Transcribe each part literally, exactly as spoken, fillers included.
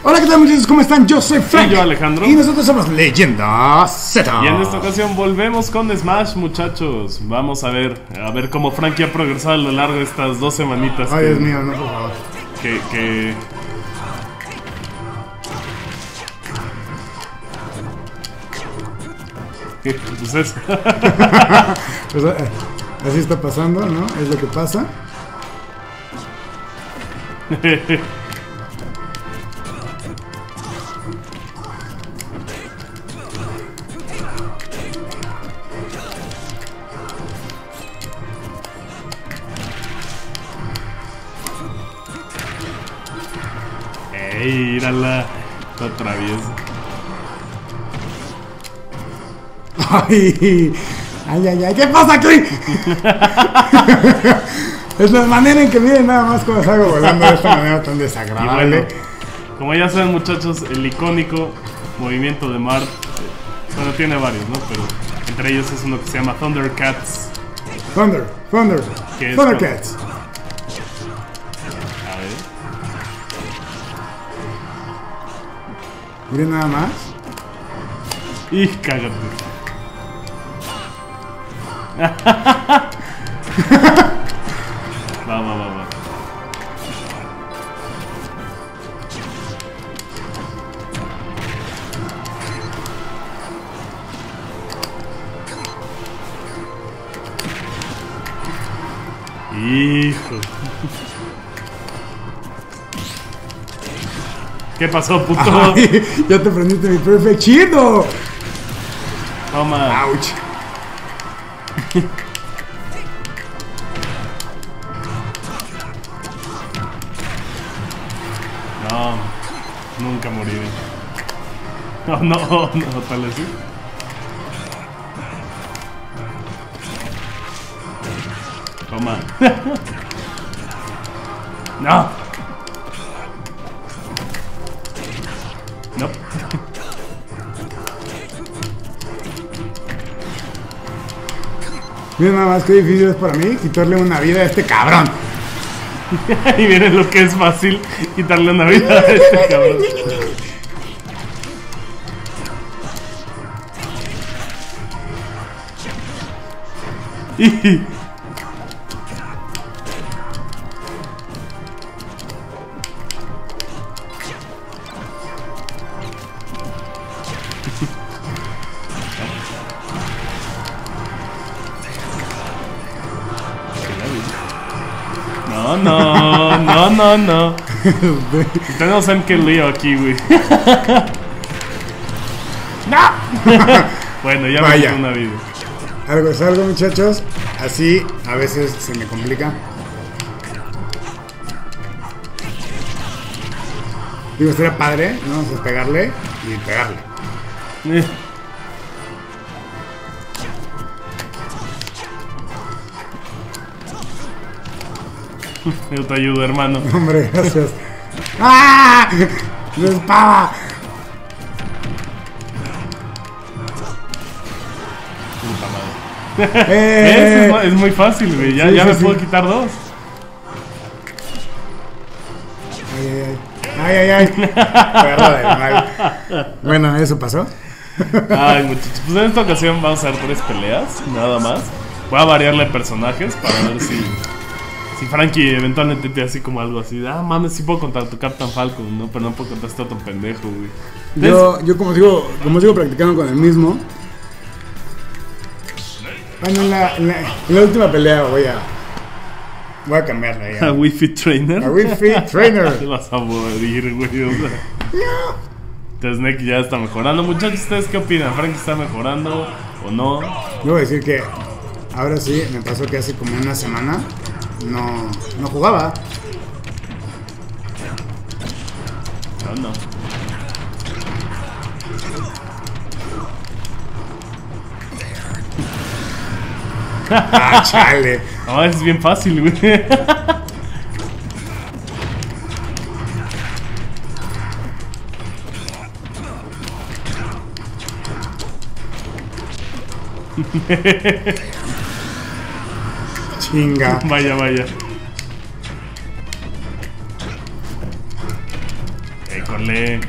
Hola, ¿qué tal, muchachos? ¿Cómo están? Yo soy Frank. Y yo, Alejandro. Y nosotros somos Leyenda Z. Y en esta ocasión volvemos con Smash, muchachos. Vamos a ver, a ver cómo Frankie ha progresado a lo largo de estas dos semanitas. Ay, que, Dios mío, no, por favor. Que, que... ¿Qué? Pues eso. Pues, eh, así está pasando, ¿no? Es lo que pasa. Ey, mírala, está traviesa. Ay, ay, ay, ay, ¿qué pasa aquí? Es la manera en que miren nada más cómo salgo volando de esta manera tan desagradable. Y bueno, como ya saben, muchachos, el icónico movimiento de Mart, bueno, tiene varios, ¿no? Pero entre ellos es uno que se llama Thundercats. Thunder, Thunder, ¿Qué es Thundercats. A ver. Miren nada más. Y cágate. Va, va, va, va. Hijo. ¿Qué pasó, puto? Ay, ya te prendiste mi perfect chido. Toma. Ouch. No, nunca moriré. No, no, no, tal vez sí. Toma. No. No. Miren nada más qué difícil es para mí quitarle una vida a este cabrón. Y miren lo que es fácil quitarle una vida a este cabrón. Y... No, no, no, no, no. Tenemos a M K Leo aquí, güey. ¡No! Bueno, ya me quedé una vida. Algo es algo, muchachos. Así a veces se me complica. Digo, sería padre, ¿no? O sea, pegarle y pegarle. Eh. Yo te ayudo, hermano. Hombre, gracias. ¡Ah! ¡La espada! Puta madre. ¡Eh! Es, es muy fácil, güey. Ya, Sí, ya sí, me sí. puedo quitar dos. Ay, ay, ay. Ay, ay, ay. Perro de mal. Bueno, eso pasó. Ay, muchachos. Pues en esta ocasión vamos a ver tres peleas, nada más. Voy a variarle personajes para ver si... Si Frankie eventualmente te hace como algo así, ah, mames, sí puedo contra tu Captain Falcon, ¿no? Pero no puedo contra este otro pendejo, güey. Yo, yo como sigo, como sigo practicando con el mismo. Bueno, en la, en la, en la última pelea voy a voy a cambiarla ya. A Wi-Fi Trainer. A Wi-Fi Trainer. Te vas a morir, güey. O sea. Entonces Snake ya está mejorando. Muchachos, ¿ustedes qué opinan? ¿Frankie está mejorando o no? Yo voy a decir que ahora sí, me pasó que hace como una semana no, no jugaba. No, no. Ah, chale. No, es bien fácil, güey. Chinga. Vaya, vaya. Te colé.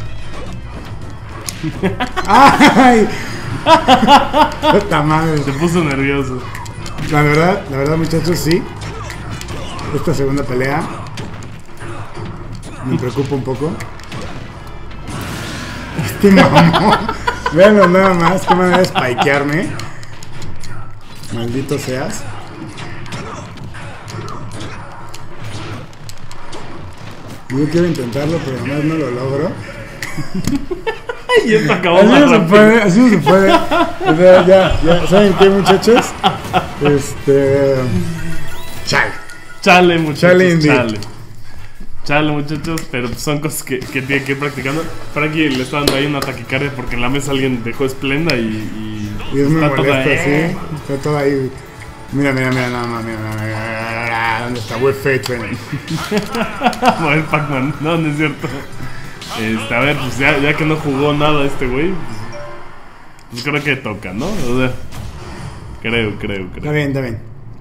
¡Ay! Puta madre. Se puso nervioso. La verdad, la verdad, muchachos, sí. Esta segunda pelea me preocupa un poco. Este mamón. Veanlo nada más, qué manera de spikearme. Maldito seas. Yo quiero intentarlo, pero además no lo logro. Y esto acabó Así más no se rápido. puede, así no se puede. O sea, ya, ya, ¿saben qué, muchachos? Este... Chale. Chale, muchachos, Chale, chale. indeed. Chale, muchachos, pero son cosas que, que tiene que ir practicando. Frankie le está dando ahí una taquicardia porque en la mesa alguien dejó esplenda y... Y, Y es muy está todo molesto, ahí. sí. Está todo ahí. Mira, mira, mira, nada más, mira, mira, mira, mira, ¿dónde está Web Fate Training? A ver, Pac-Man, no, no es cierto. Este, a ver, pues ya, ya que no jugó nada este güey, pues, pues creo que toca, ¿no? O sea, creo, creo, Está creo. bien, está bien.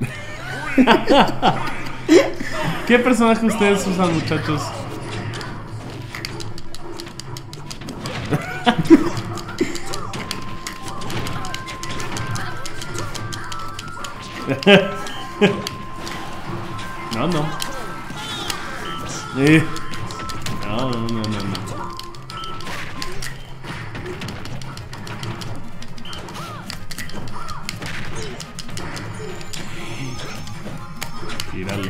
¿Qué personaje ustedes usan, muchachos? No, no. Eh. No, no, no, no, no. Tírale.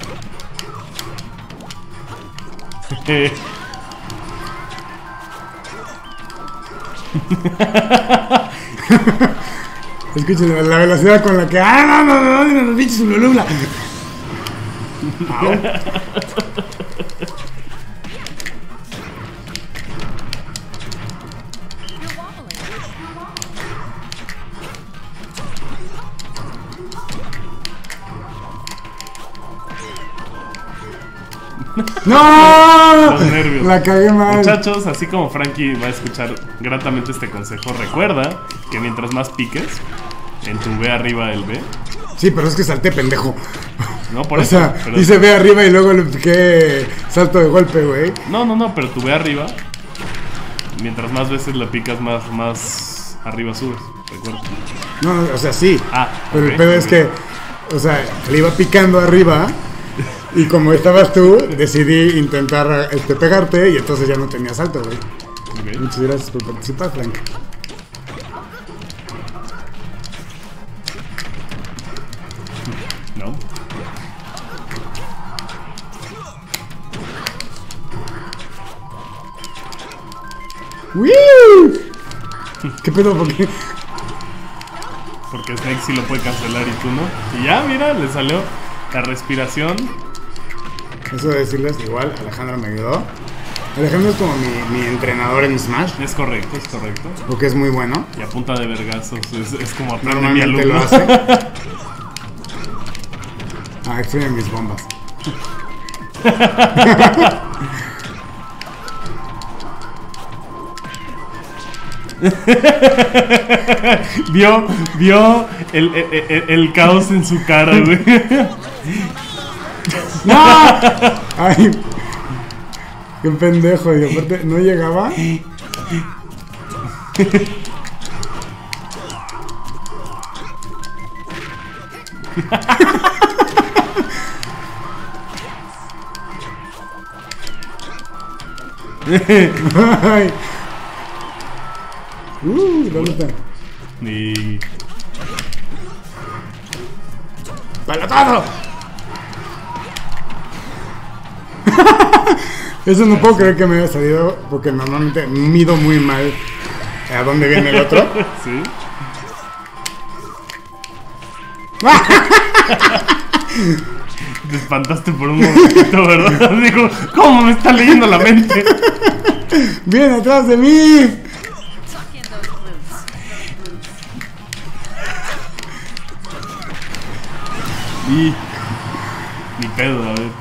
Escuchen la, la velocidad con la que. ¡Ah, no, no, no! ¡No, no, los bichos ululula! Au. ¡No! Los nervios. La cagué mal. Muchachos, así como Frankie va a escuchar gratamente este consejo, recuerda que mientras más piques en tu B arriba del B, Sí, pero es que salté pendejo. no por O eso, sea, pero- hice ve arriba y luego le piqué salto de golpe, güey. no, no, no, pero tu B arriba, mientras más veces le picas, más, más arriba subes, recuerda. No, no, o sea, sí. Ah, Pero ok, el pedo es ok. que, o sea, le iba picando arriba y como estabas tú, decidí intentar este, pegarte y entonces ya no tenía salto, güey. Ok. Muchas gracias por participar, Frank. No. ¡Woo! ¿Qué pedo? ¿Por qué? Porque Snake sí lo puede cancelar y tú no. Y ya, mira, le salió la respiración. Eso de decirles, igual, Alejandro me ayudó. Alejandro es como mi, mi entrenador en Smash, Es correcto, es correcto. porque es muy bueno. Y a punta de vergazos, es, es como aprende mi Normalmente alumno. lo hace. Ah, extraño mis bombas. Vio, vio el, el, el- el caos en su cara, güey. ¡No! Ay, qué pendejo. Y aparte, no llegaba. Ay. Uh, ¿dónde está? Y ¡Pelotazo! Eso no puedo creer que me haya salido porque normalmente mido muy mal a dónde viene el otro. sí. Te espantaste por un momentito, ¿verdad? Digo, ¿cómo me está leyendo la mente? ¡Viene atrás de mí! Y ni pedo, a ver.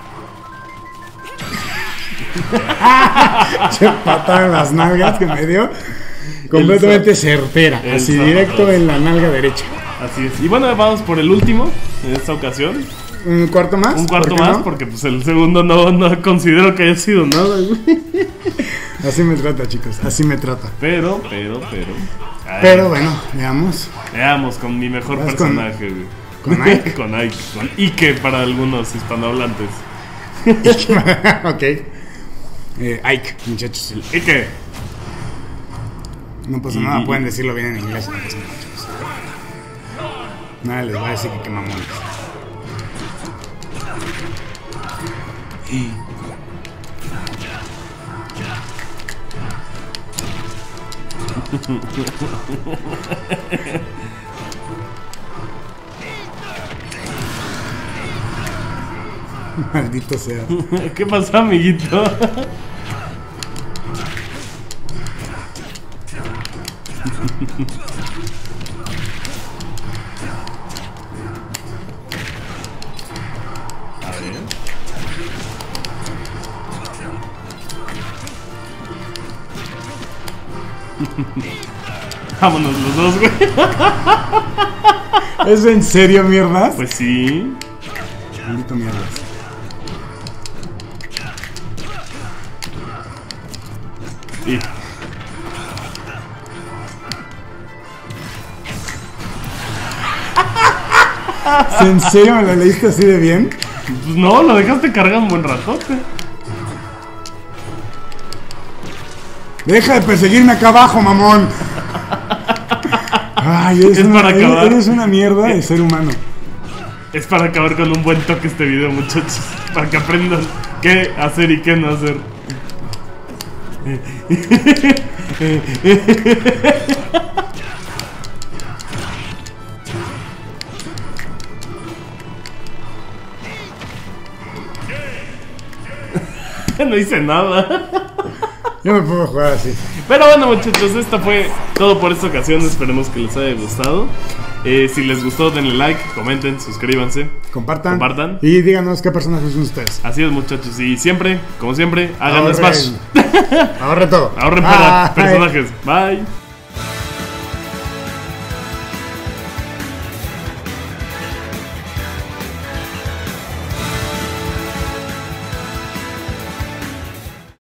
Che patada en las nalgas que me dio. Completamente certera. el Así sábado. directo en la nalga derecha. Así es. Y bueno, vamos por el último en esta ocasión. ¿Un cuarto más? Un cuarto ¿Por qué más, no? porque pues el segundo no, no considero que haya sido nada, güey. Así me trata, chicos, así me trata. Pero, pero, pero. Ay, Pero bueno, veamos. Veamos con mi mejor ¿Vas con- personaje, güey. con Ike? Con Ike. Con Ike para algunos hispanohablantes. Ok. Eh, Ike, muchachos. Ike. No pasa Y- nada, y- pueden decirlo bien en inglés. No pasa nada, chicos. Nada les va a decir que qué mamones. Maldito sea. ¿Qué pasó, amiguito? A ver. Vámonos los dos, güey. ¿Es en serio, mierdas? Pues sí. Maldito mierdas. Sí. ¿En serio me la leíste así de bien? Pues no, lo dejaste cargar un buen ratote. Deja de perseguirme acá abajo, mamón. Ay, eres, Es una, para eres- acabar. eres una mierda de ser humano. Es para acabar con un buen toque este video, muchachos. Para que aprendan qué hacer y qué no hacer. No hice nada. Yo me puedo jugar así. Pero bueno, muchachos, esto fue todo por esta ocasión. Esperemos que les haya gustado. Eh, si les gustó, denle like, comenten, suscríbanse. Compartan. Compartan. Y díganos qué personajes son ustedes. Así es, muchachos. Y siempre, como siempre, hagan Ahorren. Smash. Ahorre todo. Ahorren para Bye. personajes. Bye.